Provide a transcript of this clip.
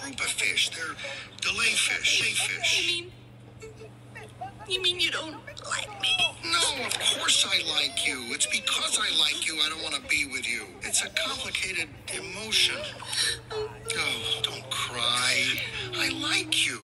group of fish. They're delay fish, shayfish. You mean you don't like me? No, of course I like you. It's because I like you I don't want to be with you. It's a complicated emotion. Oh, don't cry. I like you.